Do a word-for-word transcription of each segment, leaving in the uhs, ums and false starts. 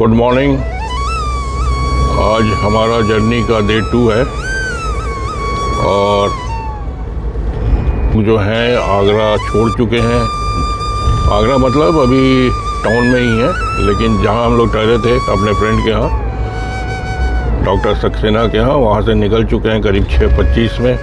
Good morning. आज हमारा journey का डे टू है और जो है आगरा छोड़ चुके हैं। आगरा मतलब अभी टाउन में ही है, लेकिन जहां हम लोग ठहरे थे अपने फ्रेंड के यहाँ, डॉक्टर सक्सेना के यहाँ, वहाँ से निकल चुके हैं करीब छः पच्चीस में।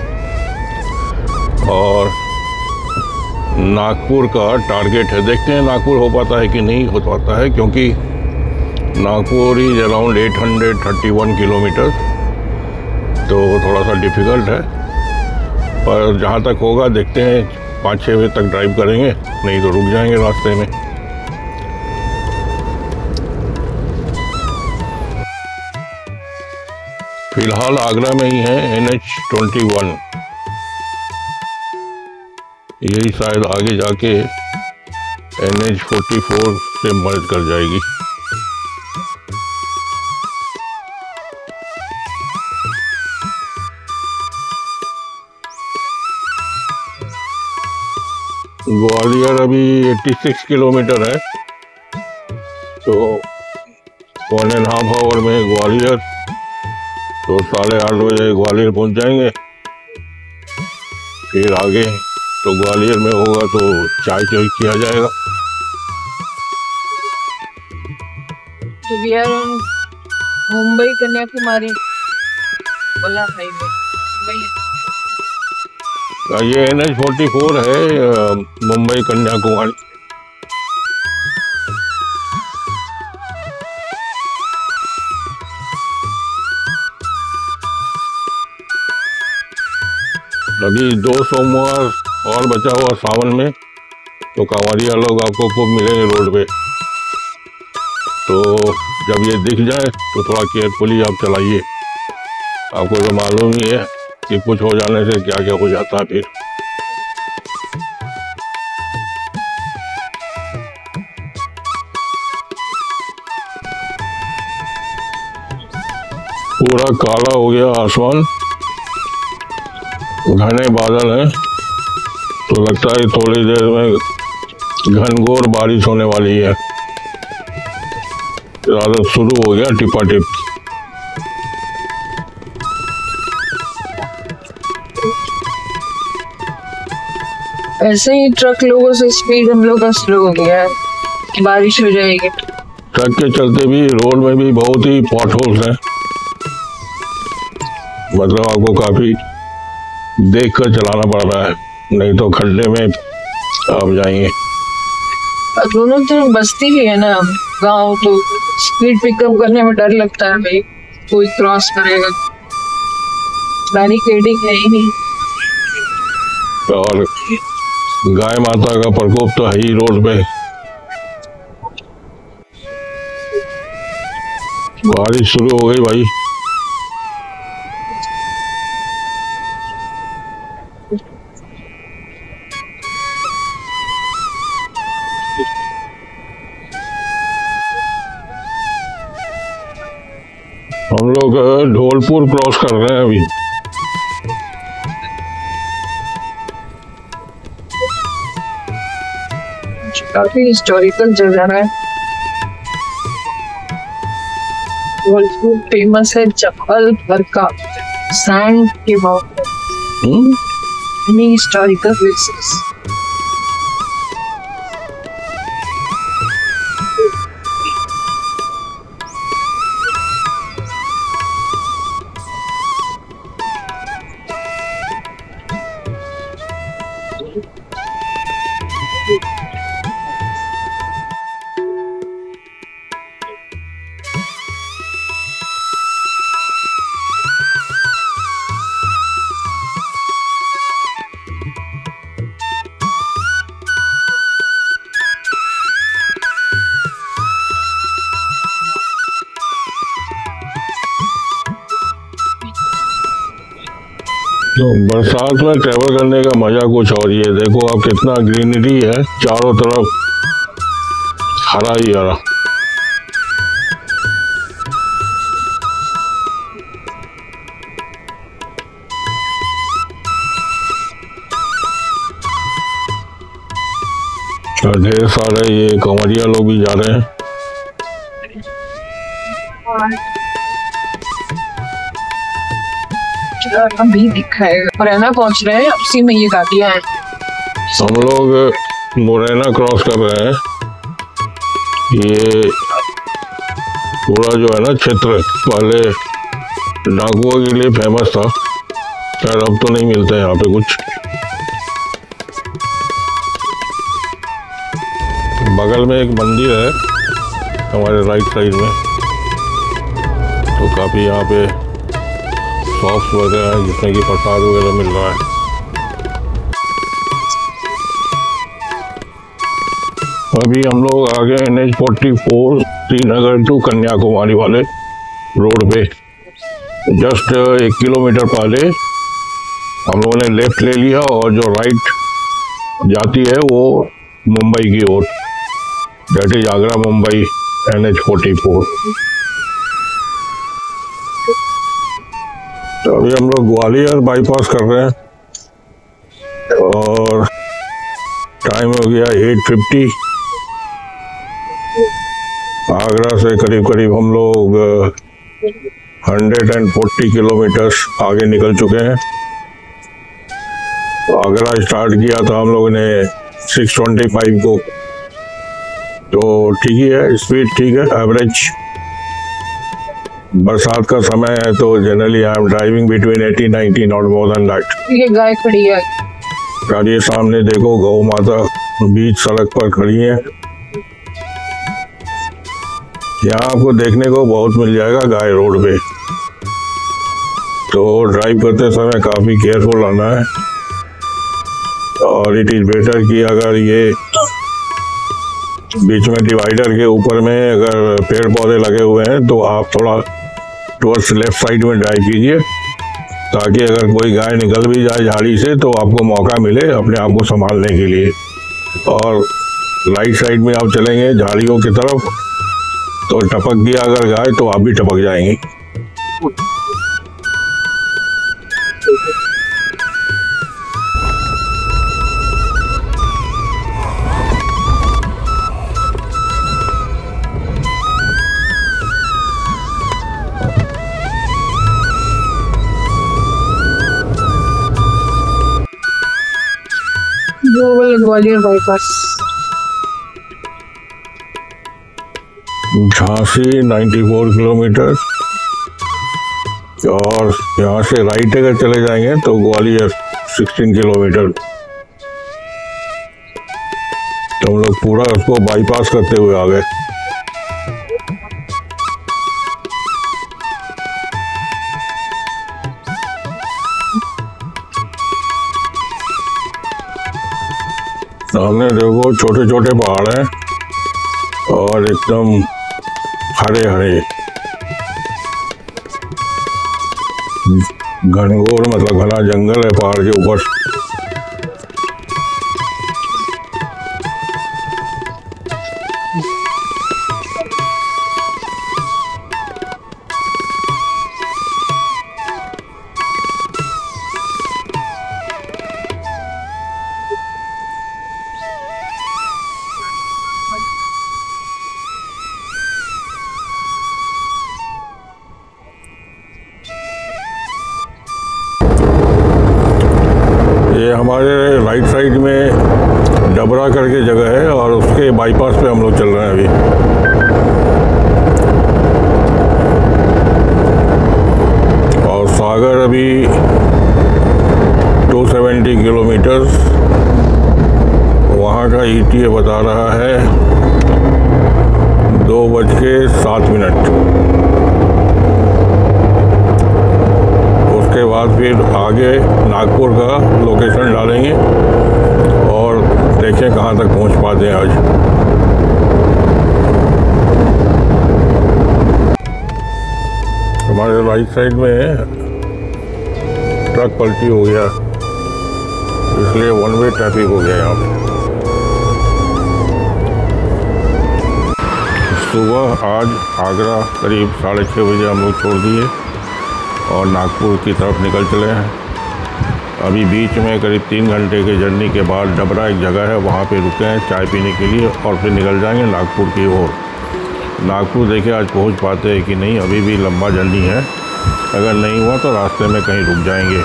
और नागपुर का टारगेट है, देखते हैं नागपुर हो पाता है कि नहीं हो पाता है, क्योंकि Nagpur is around eight hundred thirty one kilometre, तो थोड़ा सा डिफ़िकल्ट है। पर जहाँ तक होगा देखते हैं, पाँच छः बजे तक ड्राइव करेंगे, नहीं तो रुक जाएंगे रास्ते में। फिलहाल आगरा में ही है, एन एच ट्वेंटी वन, यही शायद आगे जाके एन एच फोर्टी फोर से मर्ज कर जाएगी। ग्वालियर अभी छियासी किलोमीटर है, तो वन एंड हाफ आवर में ग्वालियर, तो साढ़े आठ बजे ग्वालियर पहुंच जाएंगे। फिर आगे तो ग्वालियर में होगा तो चाय चाय किया जाएगा। तो we are on Mumbai Kanyakumari वाला हाईवे। ये एन एच फोर्टी फोर है, मुंबई कन्याकुमारी। अभी दो सोमवार और बचा हुआ सावन में, तो कांवरिया लोग आपको खूब मिलेंगे रोड पे। तो जब ये दिख जाए तो थोड़ा केयरफुली आप चलाइए। आपको तो मालूम ही है कि कुछ हो जाने से क्या क्या हो जाता है। फिर पूरा काला हो गया आसमान, घने बादल हैं, तो लगता है थोड़ी देर में घनघोर बारिश होने वाली है। रात शुरू हो गया टिपा टिप। ऐसे ही ट्रक लोगों से स्पीड हम लोग का स्लो हो गया है कि बारिश हो जाएगी। ट्रक के चलते भी रोड में भी बहुत ही पॉट होल्स हैं, मतलब आपको काफी देख कर चलाना पड़ रहा है, नहीं तो खड्डे में आप जाएंगे। दोनों तरफ बस्ती भी है ना गांव, तो स्पीड पिकअप करने में डर लगता है, भाई कोई क्रॉस करेगा। बैरिकेडिंग है ही नहीं, और गाय माता का प्रकोप तो है ही रोड पे। बारिश शुरू हो गई भाई। हम लोग ढोलपुर क्रॉस कर रहे हैं अभी। काफी हिस्टोरिकल जगह है। ढोलपुर फेमस है चप्पल भर का सैंड के बहुत हिस्टोरिकल प्लेसेस। तो बरसात में ट्रैवल करने का मजा कुछ और ही है। देखो आप कितना ग्रीनरी है, चारों तरफ हरा ही हरा। और ढेर सारे ये कंवरिया लोग भी जा रहे हैं। अभी दिखाएगा। मुरैना पहुंच रहे हैं, उसी में ये गाड़ियां हैं। हम लोग मुरैना क्रॉस कर रहे हैं। ये पूरा जो है ना क्षेत्र पहले डाकुओं के लिए फेमस था, खैर अब तो नहीं मिलते यहाँ पे कुछ। बगल में एक मंदिर है हमारे राइट साइड में, तो काफ़ी यहाँ पे शॉप्स वगैरह हैं जिसमें कि प्रसाद वगैरह मिल रहा है। अभी हम लोग आ गए N H forty four Srinagar to Kanyakumari वाले रोड पे। जस्ट एक किलोमीटर पहले हम लोगों ने लेफ्ट ले लिया और जो राइट जाती है वो मुंबई की ओर, that is Agra Mumbai N H forty four. तो अभी हम लोग ग्वालियर बाईपास कर रहे हैं और टाइम हो गया एट फिफ्टी। आगरा से करीब करीब हम लोग हंड्रेड एंड फोर्टी किलोमीटर्स आगे निकल चुके हैं। तो आगरा स्टार्ट किया था हम लोगों ने सिक्स ट्वेंटी फाइव को, तो ठीक ही है, स्पीड ठीक है, एवरेज। बरसात का समय है तो generally I am driving between eighty ninety, not more than that. ये गाय खड़ी है यार, ये सामने देखो गौ माता बीच सड़क पर खड़ी है। यहाँ आपको देखने को बहुत मिल जाएगा गाय रोड पे, तो ड्राइव करते समय काफ़ी केयरफुल रहना है। और इट इज़ बेटर कि अगर ये बीच में डिवाइडर के ऊपर में अगर पेड़ पौधे लगे हुए हैं तो आप थोड़ा टुवर्ड्स लेफ्ट साइड में ड्राइव कीजिए, ताकि अगर कोई गाय निकल भी जाए झाड़ी से तो आपको मौका मिले अपने आप को संभालने के लिए। और राइट साइड में आप चलेंगे झाड़ियों की तरफ तो टपक गया अगर गाय तो आप भी टपक जाएंगे। ग्वालियर बाईपास। झांसी चौरानवे किलोमीटर और यहाँ से राइट अगर चले जाएंगे तो ग्वालियर सोलह किलोमीटर। तो हम लोग पूरा उसको बाईपास करते हुए आ गए। सामने देखो छोटे छोटे पहाड़ हैं और एकदम हरे हरे, घनघोर मतलब घना जंगल है पहाड़ के ऊपर। ये हमारे राइट साइड में डबरा करके जगह है और उसके बाईपास पे हम लोग चल रहे हैं अभी। और सागर अभी दो सौ सत्तर किलोमीटर, वहाँ का ई टी ए बता रहा है दो बज के सात मिनट। उसके बाद फिर आगे नागपुर का लोकेशन डालेंगे और देखें कहाँ तक पहुँच पाते हैं आज। हमारे राइट साइड में ट्रक पलटी हो गया, इसलिए वन वे ट्रैफिक हो गया यहाँ पे। सुबह आज आगरा करीब साढ़े छः बजे हम लोग छोड़ दिए और नागपुर की तरफ निकल चले हैं। अभी बीच में करीब तीन घंटे के जर्नी के बाद डबरा एक जगह है, वहाँ पे रुके हैं चाय पीने के लिए और फिर निकल जाएंगे नागपुर की ओर। नागपुर देखे आज पहुंच पाते हैं कि नहीं, अभी भी लंबा जर्नी है। अगर नहीं हुआ तो रास्ते में कहीं रुक जाएंगे।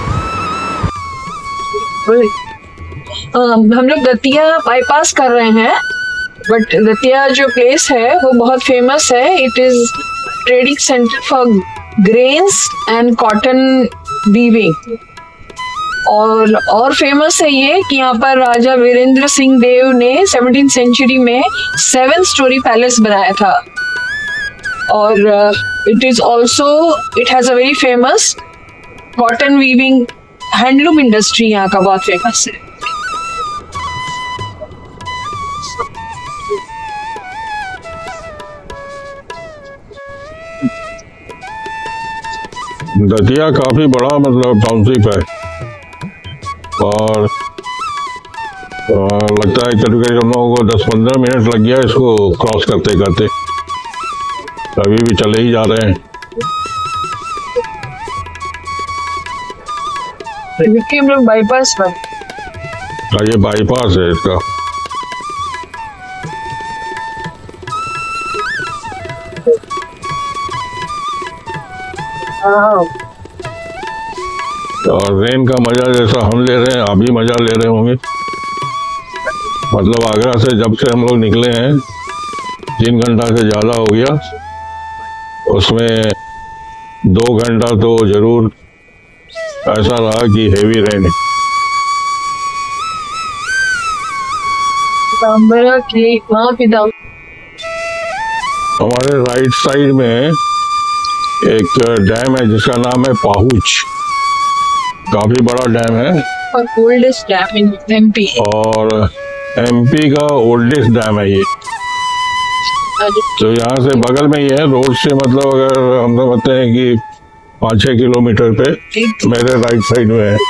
हम लोग दतिया बाईपास कर रहे हैं, बट दतिया जो प्लेस है वो बहुत फेमस है। It is trading centre for grains and cotton weaving. और और फेमस है ये कि यहाँ पर राजा वीरेंद्र सिंह देव ने सेवनटीन सेंचुरी में सेवन स्टोरी पैलेस बनाया था। और it is also it has a very famous cotton weaving handloom industry यहाँ का बहुत फेमस है। दतिया काफी बड़ा मतलब टाउनशिप है और आ, लगता है करीब करीब हम लोगों को दस पंद्रह मिनट लग गया इसको क्रॉस करते करते। अभी भी चले ही जा रहे हैं। हम लोग बाईपास पर, हाँ ये बाईपास है इसका। और रेन का मजा जैसा हम ले रहे हैं आप भी मजा ले रहे होंगे। मतलब आगरा से जब से हम लोग निकले हैं तीन घंटा से ज़्यादा हो गया, उसमें दो घंटा तो जरूर ऐसा रहा कि हेवी रेन। हमारे राइट साइड में एक डैम है जिसका नाम है पाहुच। काफी बड़ा डैम है और ओल्डेस्ट डैम इन एमपी। और एमपी का ओल्डेस्ट डैम है ये। तो यहाँ से बगल में ही है, रोड से मतलब अगर हम समझते हैं कि पाँच छः किलोमीटर पे मेरे राइट साइड में है।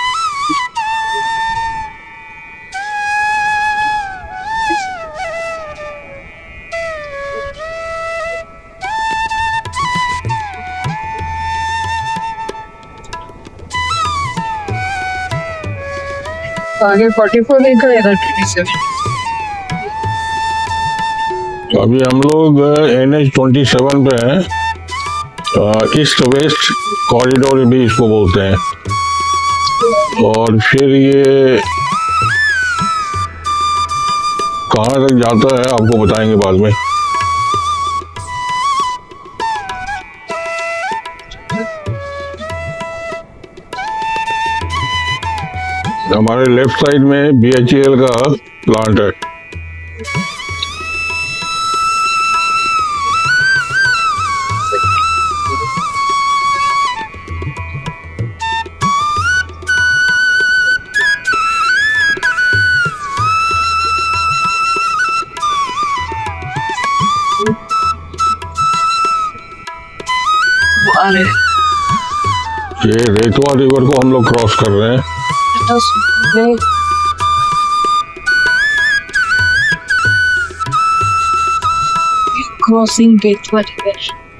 आगे चौवालीस लिखा है, इधर सत्ताईस। अभी हम लोग एन एच ट्वेंटी सेवन पे हैं। ईस्ट वेस्ट कॉरिडोर भी इसको बोलते हैं। और फिर ये कहाँ तक जाता है आपको बताएंगे बाद में। हमारे लेफ्ट साइड में बी एच ई एल का प्लांट है। ये रेतवा रिवर को हम लोग क्रॉस कर रहे हैं। क्रॉसिंग रेतवा रिवर।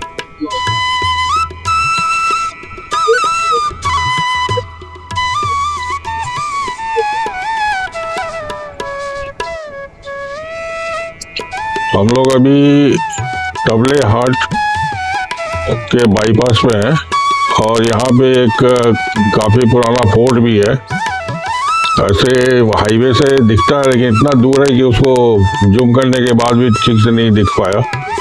हम लोग अभी टबले हाट के बाईपास पे हैं और यहाँ पे एक काफ़ी पुराना फोर्ट भी है। ऐसे हाईवे से दिखता है लेकिन इतना दूर है कि उसको जूम करने के बाद भी ठीक से नहीं दिख पाया।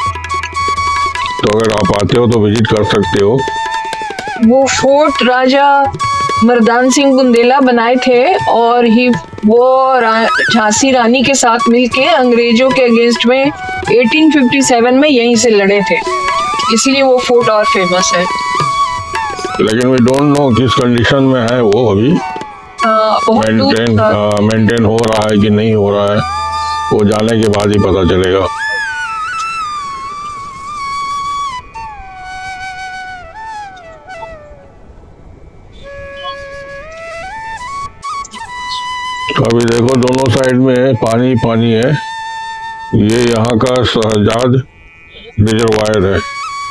तो अगर आप आते हो तो विजिट कर सकते हो। वो फोर्ट राजा मर्दान सिंह बुंदेला बनाए थे और ही वो रा, झांसी रानी के साथ मिलके अंग्रेजों के अगेंस्ट में अठारह सौ सत्तावन में यहीं से लड़े थे, इसलिए वो फोर्ट और फेमस है। लेकिन वी डोंट नो किस कंडीशन में है वो अभी। मेंटेन मेंटेन हो रहा है कि नहीं हो रहा है, वो जाने के बाद ही पता चलेगा। तो अभी देखो दोनों साइड में पानी पानी है। ये यहाँ का शहजाद रिजर्वायर है।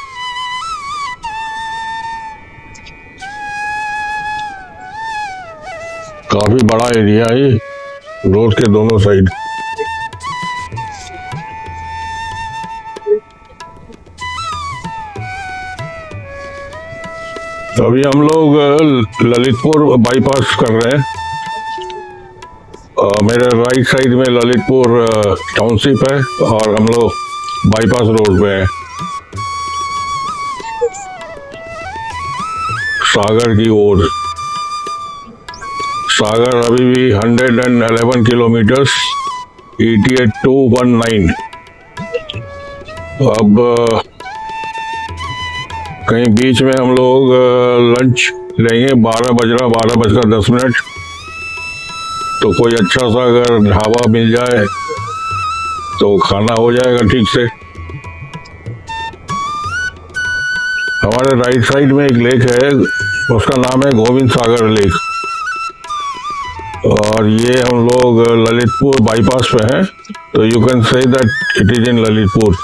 काफी बड़ा एरिया है रोड के दोनों साइड। अभी हम लोग ललितपुर बाईपास कर रहे हैं। uh, मेरे राइट साइड में ललितपुर टाउनशिप है और हम लोग बाईपास रोड पे हैं, सागर की ओर। सागर अभी भी एक सौ ग्यारह kilometre, E T A two one nine. अब कहीं बीच में हम लोग लंच लेंगे, बारह बज रहा बारह बजकर दस मिनट तो कोई अच्छा सा अगर ढाबा मिल जाए तो खाना हो जाएगा ठीक से। हमारे राइट साइड में एक लेक है, उसका नाम है गोविंद सागर लेक, और ये हम लोग ललितपुर बाईपास पे हैं, तो you can say that it is in Lalitpur.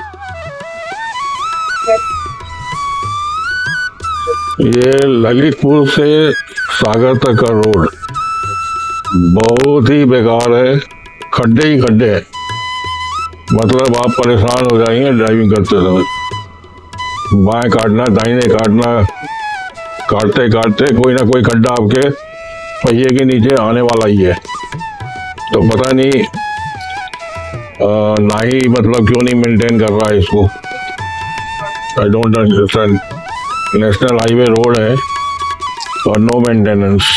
ये ललितपुर से सागर तक का रोड बहुत ही बेकार है, खड्डे ही खड्डे हैं, मतलब आप परेशान हो जाएंगे ड्राइविंग करते समय। बाएं काटना दाहिने काटना, काटते काटते कोई ना कोई खड्डा आपके पहिए के नीचे आने वाला ही है। तो पता नहीं आ, ना ही मतलब क्यों नहीं मेंटेन कर रहा है इसको, I don't understand. National highway road है और नो मेंटेनेंस।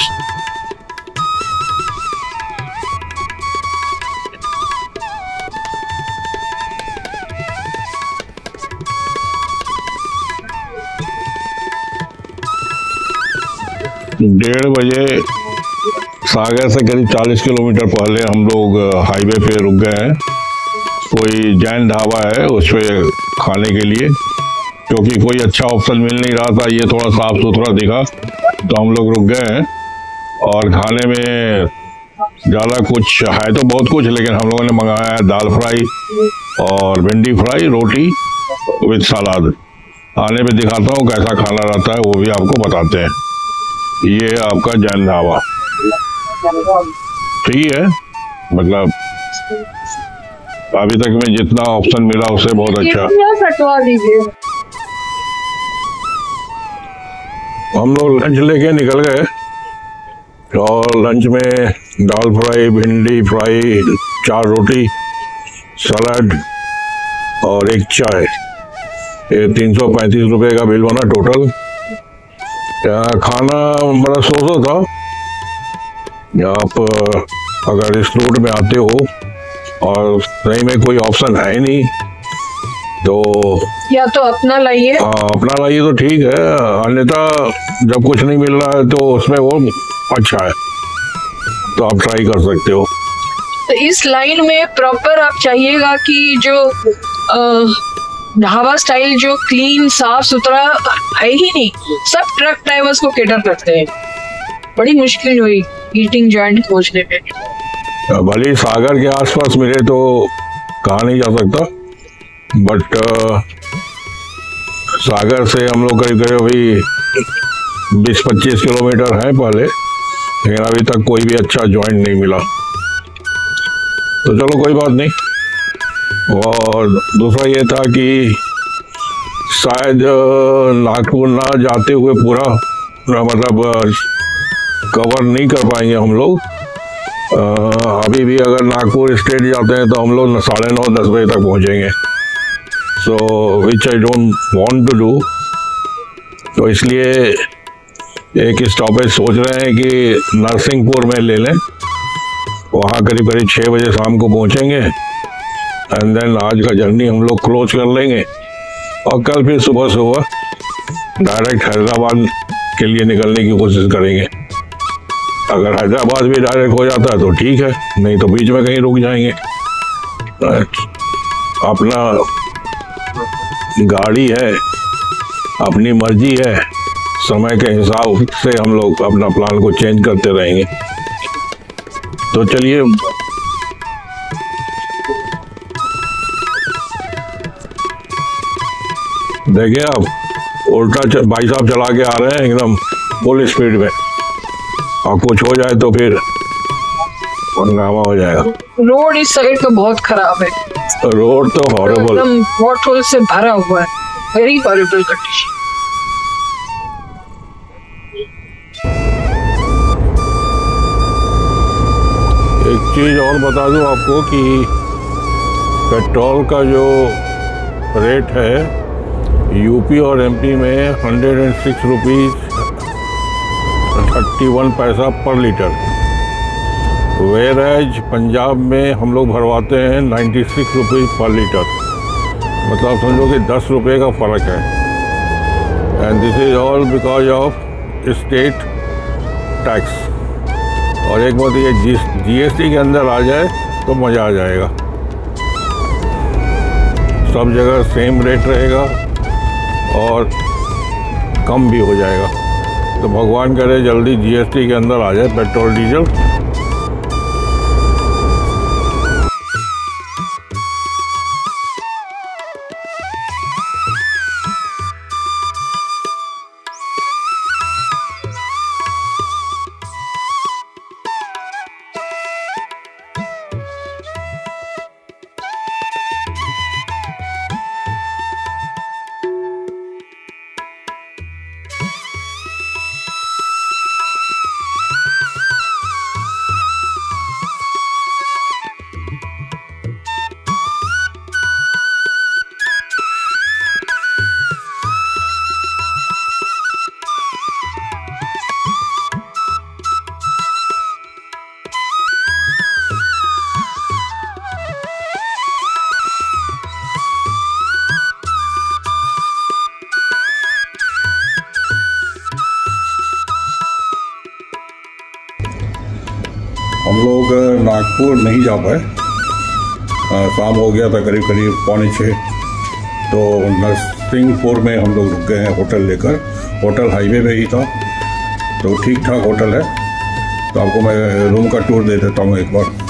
डेढ़ बजे सागर से करीब चालीस किलोमीटर पहले हम लोग हाईवे पे रुक गए हैं। कोई जैन ढाबा है उस पे खाने के लिए, क्योंकि कोई अच्छा ऑप्शन मिल नहीं रहा था, ये थोड़ा साफ सुथरा दिखा तो हम लोग रुक गए हैं। और खाने में ज़्यादा कुछ है तो बहुत कुछ, लेकिन हम लोगों ने मंगाया है दाल फ्राई और भिंडी फ्राई, रोटी विद सलाद। आने पे दिखाता हूँ कैसा खाना रहता है, वो भी आपको बताते हैं। ये आपका जैन ढाबा ठीक है, मतलब अभी तक में जितना ऑप्शन मिला उससे बहुत अच्छा। हम लोग लंच लेके निकल गए और लंच में दाल फ्राई, भिंडी फ्राई, चार रोटी, सलाद और एक चाय, ये तीन सौ पैंतीस रुपये का बिल बना टोटल। खाना बड़ा सोचो था। आप अगर इस रूट में आते हो और सही में कोई ऑप्शन है नहीं तो या तो अपना लाइए। अपना लाइए तो ठीक है, अन्यथा जब कुछ नहीं मिल रहा है तो उसमें वो अच्छा है तो आप ट्राई कर सकते हो। तो इस लाइन में प्रॉपर आप चाहिएगा कि जो ढाबा स्टाइल जो क्लीन साफ सुथरा है ही नहीं, सब ट्रक ड्राइवर्स को केटर करते हैं। बड़ी मुश्किल हुई ईटिंग जॉइंट खोजने पे। भले सागर के आसपास मिले तो कहा नहीं जा सकता, बट सागर से हम लोग करीब करीब अभी बीस पच्चीस किलोमीटर है पहले, लेकिन अभी तक कोई भी अच्छा जॉइंट नहीं मिला। तो चलो कोई बात नहीं। और दूसरा ये था कि शायद नागपुर ना जाते हुए पूरा मतलब कवर नहीं कर पाएंगे हम लोग। अभी भी अगर नागपुर स्टेट जाते हैं तो हम लोग साढ़े नौ दस बजे तक पहुंचेंगे, so which I don't want to do. तो इसलिए एक स्टॉपेज सोच रहे हैं कि नरसिंहपुर में ले लें, वहाँ करीब करीब छः बजे शाम को पहुँचेंगे एंड देन आज का जर्नी हम लोग क्लोज कर लेंगे और कल फिर सुबह सुबह डायरेक्ट हैदराबाद के लिए निकलने की कोशिश करेंगे। अगर हैदराबाद भी डायरेक्ट हो जाता है तो ठीक है, नहीं तो बीच में कहीं रुक जाएंगे। अपना गाड़ी है, अपनी मर्जी है, समय के हिसाब से हम लोग अपना प्लान को चेंज करते रहेंगे। तो चलिए देखिए, आप उल्टा भाई साहब चला के आ रहे हैं एकदम फुल स्पीड में, और कुछ हो जाए तो फिर हंगामा हो जाएगा। रोड इस साइड का बहुत खराब है, रोड तो हॉरिबल, एकदम पॉट होल से भरा हुआ है, वेरी हॉरिबल कंडीशन। चीज़ और बता दूं आपको कि पेट्रोल का जो रेट है यूपी और एमपी में hundred and six rupees thirty one पैसा पर लीटर, वेयर एज पंजाब में हम लोग भरवाते हैं नाइन्टी सिक्स रुपीज़ पर लीटर। मतलब समझो कि दस रुपये का फ़र्क है। And this is all because of state tax. और एक बात ये जी जीएसटी के अंदर आ जाए तो मज़ा आ जाएगा, सब जगह सेम रेट रहेगा और कम भी हो जाएगा। तो भगवान करे जल्दी जीएसटी के अंदर आ जाए पेट्रोल डीजल। हम लोग नागपुर नहीं जा पाए, शाम हो गया था करीब करीब पौने छः। तो नरसिंहपुर में हम लोग रुक गए हैं होटल लेकर। होटल हाईवे पे ही था, तो ठीक ठाक होटल है। तो आपको मैं रूम का टूर दे देता हूँ एक बार।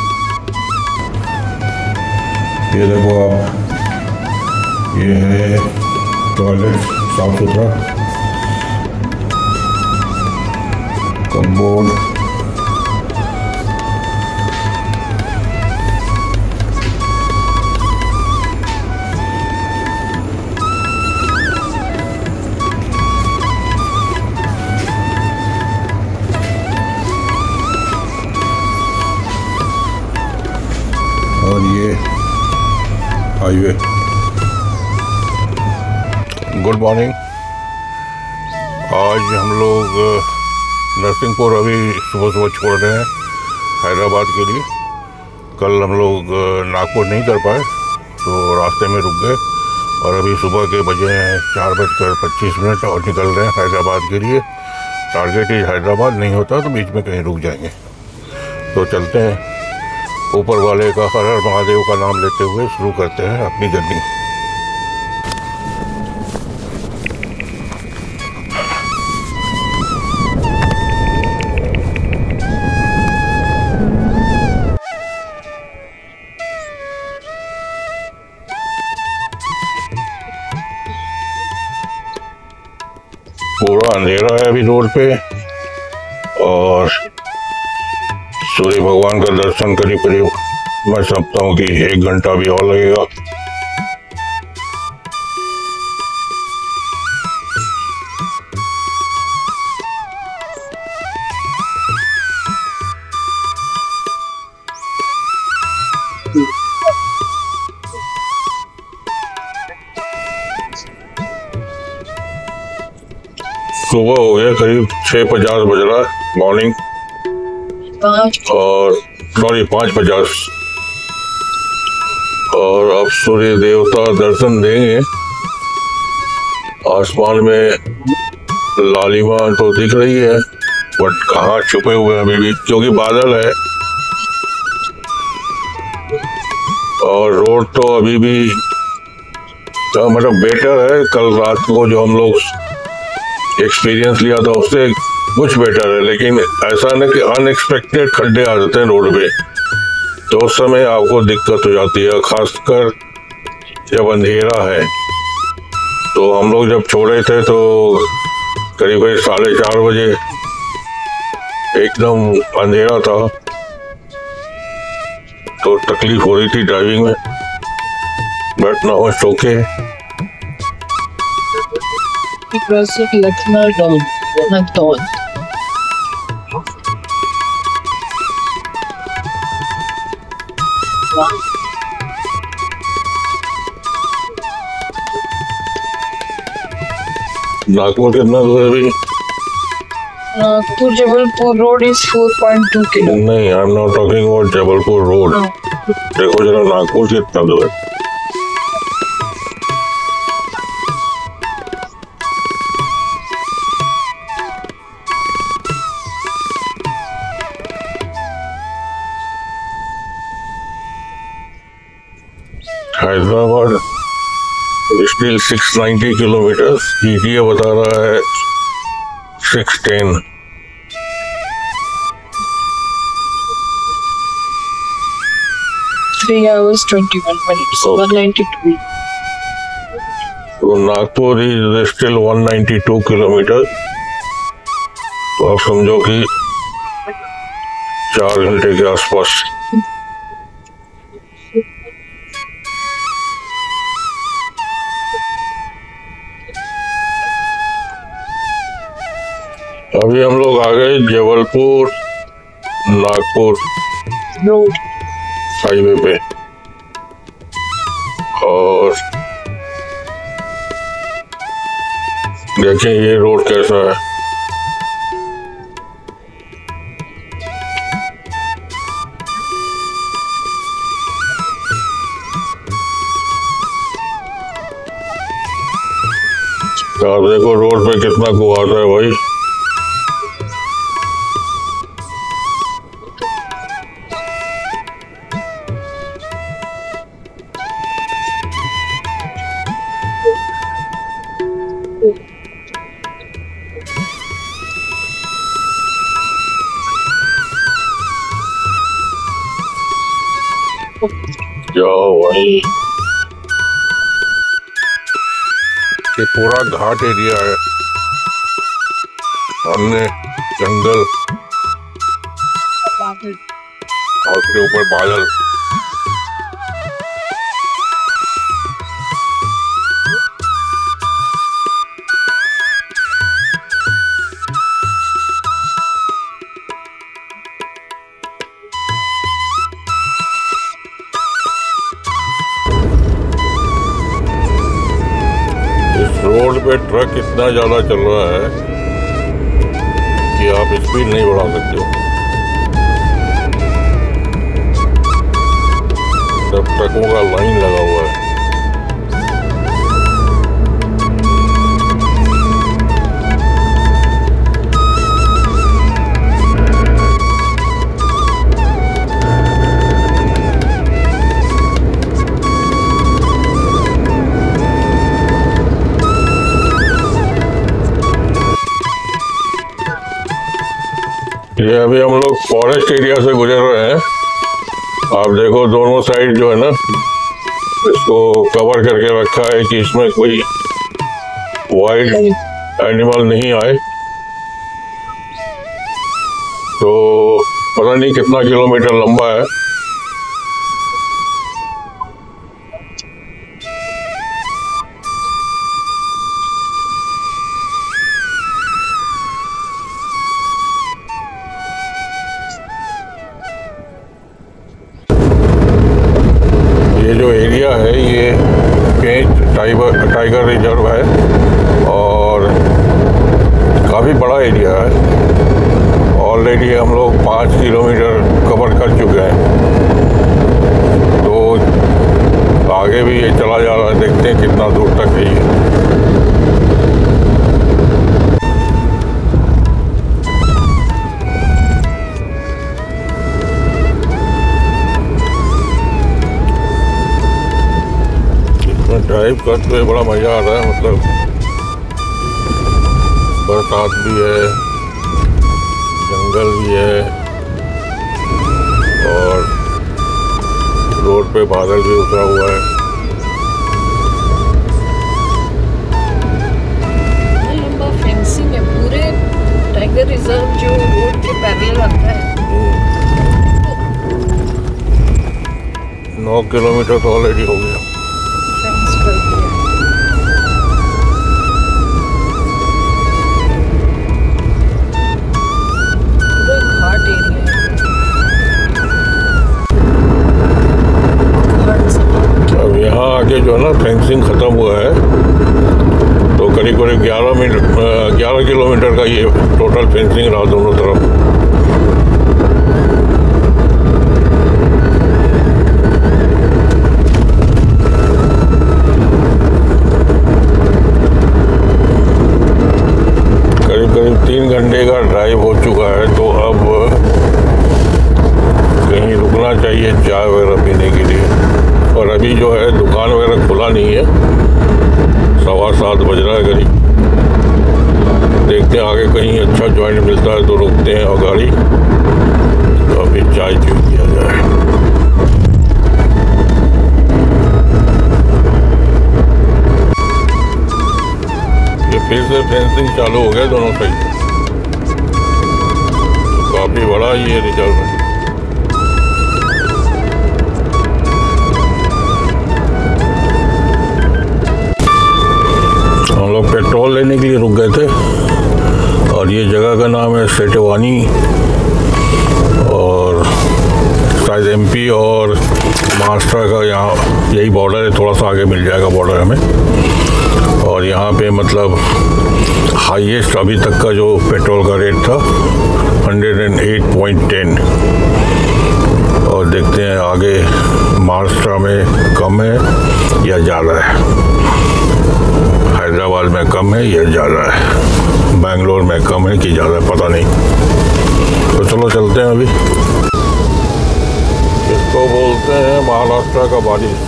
ये देखो आप, ये है टॉयलेट, साफ सुथरा, कमोड, और ये हाईवे। Good morning. आज हम लोग नरसिंहपुर अभी सुबह सुबह छोड़ रहे हैं हैदराबाद के लिए। कल हम लोग नागपुर नहीं कर पाए तो रास्ते में रुक गए, और अभी सुबह के बजे हैं चार बजकर पच्चीस मिनट और निकल रहे हैं हैदराबाद के लिए। टारगेट इज हैदराबाद, नहीं होता तो बीच में कहीं रुक जाएंगे। तो चलते हैं, ऊपर वाले का हर हर महादेव का नाम लेते हुए शुरू करते हैं अपनी जर्नी। पूरा अंधेरा है अभी रोड पे, और सूर्य भगवान का दर्शन करीब करीब मैं समझता हूँ कि एक घंटा भी और लगेगा। सुबह हो गया, करीब छः पचास बज रहा है मॉर्निंग, और सॉरी पाँच पचास और अब सूर्य देवता दर्शन देंगे। आसमान में लालिमा तो दिख रही है, बट कहाँ छुपे हुए हैं अभी भी, क्योंकि बादल है। और रोड तो अभी भी तो मतलब बेटर है, कल रात को जो हम लोग एक्सपीरियंस लिया था उससे कुछ बेटर है। लेकिन ऐसा नहीं कि अनएक्सपेक्टेड खड्डे आ जाते हैं रोड पे, तो उस समय आपको दिक्कत हो जाती है, खासकर जब अंधेरा है। तो हम लोग जब छोड़े थे तो करीब साढ़े चार बजे एकदम अंधेरा था, तो तकलीफ हो रही थी ड्राइविंग में, but now it's okay. Crossing Lucknow Road, Nathon. Nagpur कितना दूर है अभी? Nagpur Jabalpur road is four point two kilometre. नहीं, I am not talking about Jabalpur road. देखो जरा नागपुर से कितना दूर है। Hyderabad still six ninety kilometre, जीटीए बता रहा है six ten। three hours twenty-one minutes, Okay. one ninety-two। तो Nagpur is still one ninety-two kilometre, तो आप समझो कि चार घंटे के आसपास। अभी हम लोग आ गए जबलपुर नागपुर रोड। हाईवे पे, और देखें ये रोड कैसा है। आप देखो रोड पे कितना कुहासा है भाई। जाओ भाई, ये पूरा घाट एरिया है, सामने जंगल और उसके ऊपर बादल। रोड पे ट्रक इतना ज्यादा चल रहा है कि आप स्पीड नहीं बढ़ा सकते हो। सब ट्रकों का लाइन लगा हुआ है। ये अभी हम लोग फॉरेस्ट एरिया से गुजर रहे हैं। आप देखो दोनों साइड जो है ना, इसको कवर करके रखा है कि इसमें कोई वाइल्ड एनिमल नहीं आए। तो पता नहीं कितना किलोमीटर लंबा है। ये जो एरिया है ये पेंच टाइगर टाइगर रिजर्व है और काफ़ी बड़ा एरिया है। ऑलरेडी हम लोग पाँच किलोमीटर कवर कर चुके हैं, तो आगे भी ये चला जा रहा है। देखते हैं कितना दूर तक है ये। ड्राइव करते हुए बड़ा मज़ा आ रहा है। मतलब बरसात भी है, जंगल भी है और रोड पे बादल भी उतरा हुआ है। लंबा फेंसिंग है पूरे टाइगर रिजर्व जो रोड के पैरेलल आता है। नौ किलोमीटर तो ऑलरेडी हो गया। फेंस कर दिया। पूरा घाट एरिया है। फेंसिंग ख़त्म हुआ है, तो करीब करीब ग्यारह मीटर ग्यारह किलोमीटर का ये टोटल फेंसिंग रहा दोनों तरफ। करीब करीब तीन घंटे का ड्राइव हो चुका है, तो अब कहीं रुकना चाहिए चाय वगैरह पीने के लिए। और अभी जो है दुकान वगैरह खुला नहीं है, सवा सात बज रहा है करीब। देखते हैं आगे कहीं अच्छा जॉइंट मिलता है तो रुकते हैं और गाड़ी, तो अभी चाय पी किया जाए। ये फिर से फेंसिंग चालू हो गया दोनों साइड, काफी बड़ा ये रिजर्व है। हम लोग पेट्रोल लेने के लिए रुक गए थे, और ये जगह का नाम है सेटवानी, और शायद एमपी और महाराष्ट्र का यहाँ यही बॉर्डर है, थोड़ा सा आगे मिल जाएगा बॉर्डर हमें। और यहाँ पे मतलब हाईएस्ट अभी तक का जो पेट्रोल का रेट था एक सौ आठ पॉइंट टेन, और देखते हैं आगे महाराष्ट्र में कम है या ज़्यादा है, हैदराबाद में कम है या ज़्यादा है, बेंगलोर में कम है कि ज़्यादा है पता नहीं। तो चलो चलते हैं अभी। इसको बोलते हैं महाराष्ट्र का बारिश,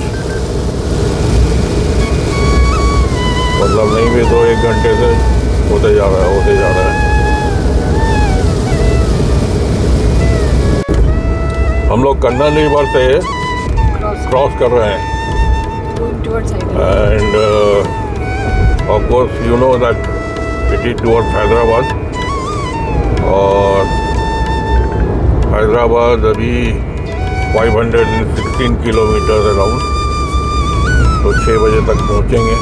मतलब नहीं भी तो एक घंटे से होते जा रहा है होते जा रहा है। हम लोग कन्नड़ रिवर से क्रॉस कर रहे हैं, and of course you know that it is towards Hyderabad, और हैदराबाद अभी पाँच सौ सोलह किलोमीटर अराउंड, तो छः बजे तक पहुंचेंगे।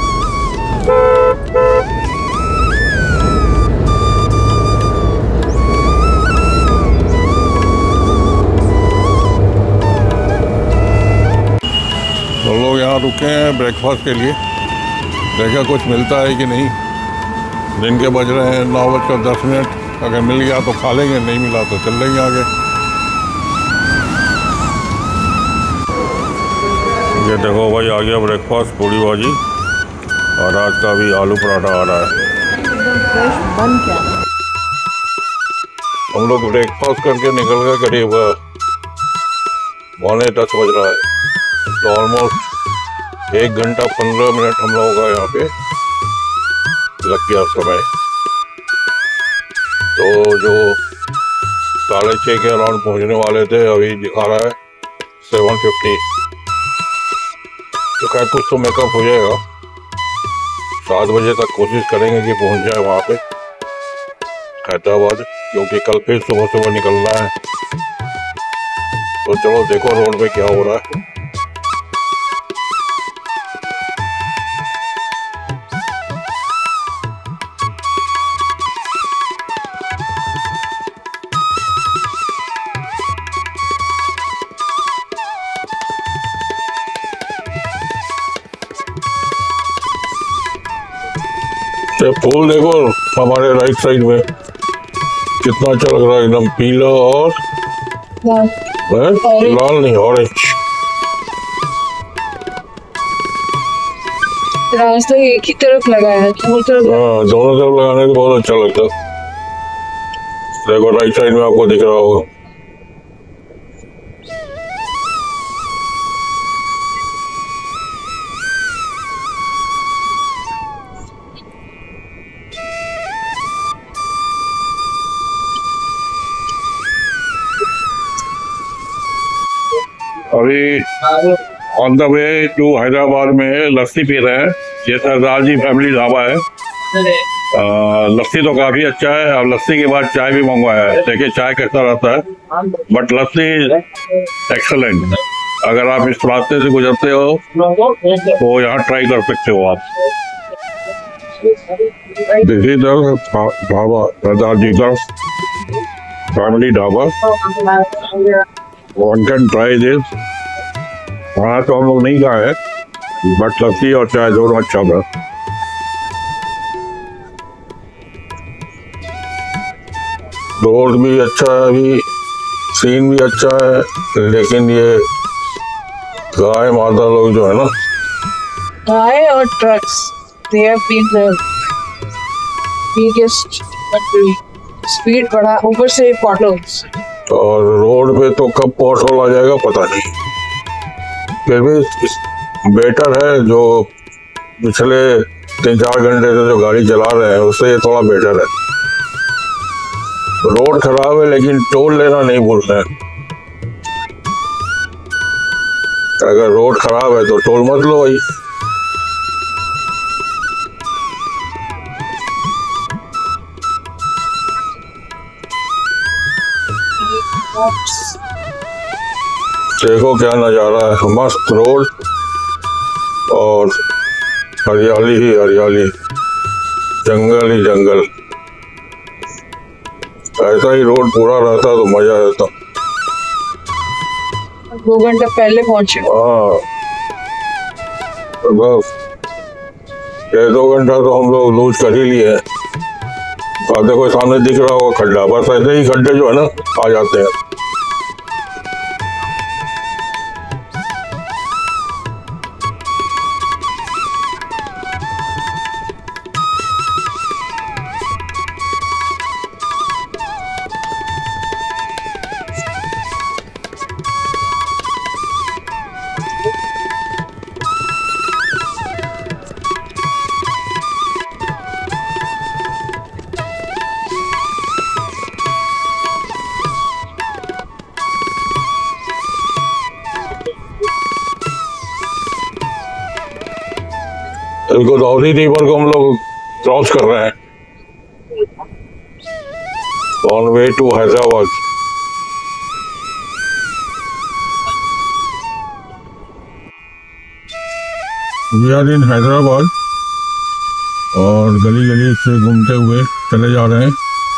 तो लोग यहाँ रुके हैं ब्रेकफास्ट के लिए, देखा कुछ मिलता है कि नहीं। दिन के बज रहे हैं नौ बजकर दस मिनट, अगर मिल गया तो खा लेंगे, नहीं मिला तो चल लेंगे आगे। ये देखो भाई आ गया ब्रेकफास्ट, पूड़ी भाजी, और आज का भी आलू पराठा आ रहा है। हम लोग ब्रेकफास्ट करके निकल गए करीब पौने दस बज रहा है, तो ऑलमोस्ट एक घंटा पंद्रह मिनट हम लोगों का यहाँ पे लग गया समय। तो जो साढ़े छः के अराउंड पहुँचने वाले थे, अभी दिखा रहा है सेवन फिफ्टी, तो खैर कुछ तो मेकअप हो जाएगा। सात बजे तक कोशिश करेंगे कि पहुंच जाए वहाँ पे हैदराबाद, क्योंकि कल फिर सुबह सुबह निकलना है। तो चलो देखो रोड पे क्या हो रहा है। ये फूल देखो हमारे राइट साइड में कितना अच्छा लग रहा है, एकदम पीला और है? लाल नहीं, ऑरेंज। रास्ता एक ही तरफ लगाया है, दोनों तरफ हाँ दोनों तरफ लगाने को बहुत अच्छा लगता है। देखो राइट साइड में आपको दिख रहा होगा। अभी on the way to Hyderabad में लस्सी पी रहे हैं। ये सरदार जी फैमिली ढाबा है। आ, लस्सी तो काफी अच्छा है, और लस्सी के बाद चाय भी मंगवाया है। देखिए चाय कैसा रहता है, बट लस्सी एक्सलेंट। अगर आप इस रास्ते से गुजरते हो तो यहाँ ट्राई कर सकते हो आप। देखिए ढाबा सरदार जी का family dhaba, one can try this. वहाँ तो हम लोग नहीं गए हैं, बट लस्सी और चाय दोनों अच्छा था। रोड भी अच्छा है, अभी सीन भी अच्छा है, लेकिन ये गाय माता लोग जो है ना, गाय और trucks, they have been the biggest speed बढ़ा, ऊपर से पॉटल्स। और रोड पे तो कब पॉटहोल आ जाएगा पता नहीं। फिर भी बेटर है, जो पिछले तीन चार घंटे से जो गाड़ी चला रहे हैं उससे ये थोड़ा बेटर है। रोड खराब है लेकिन टोल लेना नहीं भूल रहे हैं। अगर रोड खराब है तो टोल मत लो भाई। देखो क्या नज़ारा है, मस्त रोड और हरियाली ही हरियाली, जंगल ही जंगल। ऐसा ही रोड पूरा रहता तो मजा आता। दो घंटे पहले पहुंचे। हाँ, बस ये दो घंटा तो हम लोग लूज कर ही लिए। अब देखो सामने दिख रहा होगा खड्डा, बस ऐसे ही खड्डे जो है ना आ जाते हैं। गोदावरी रिवर को हम लोग क्रॉस कर रहे हैं on way to Hyderabad. We are in Hyderabad और गली गली से घूमते हुए चले जा रहे हैं।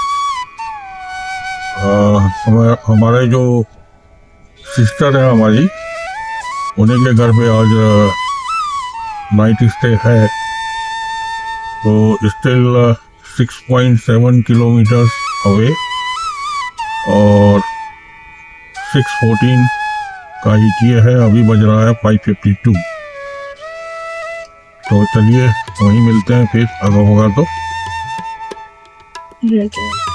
आ, हमारे जो सिस्टर है हमारी, उन्हीं के घर पे आज नाइट स्टे है। तो still six point seven kilometre away और सिक्स फोर्टीन का ही किए है। अभी बज रहा है फाइव फिफ्टी टू। तो चलिए वहीं मिलते हैं फिर, अगर होगा तो।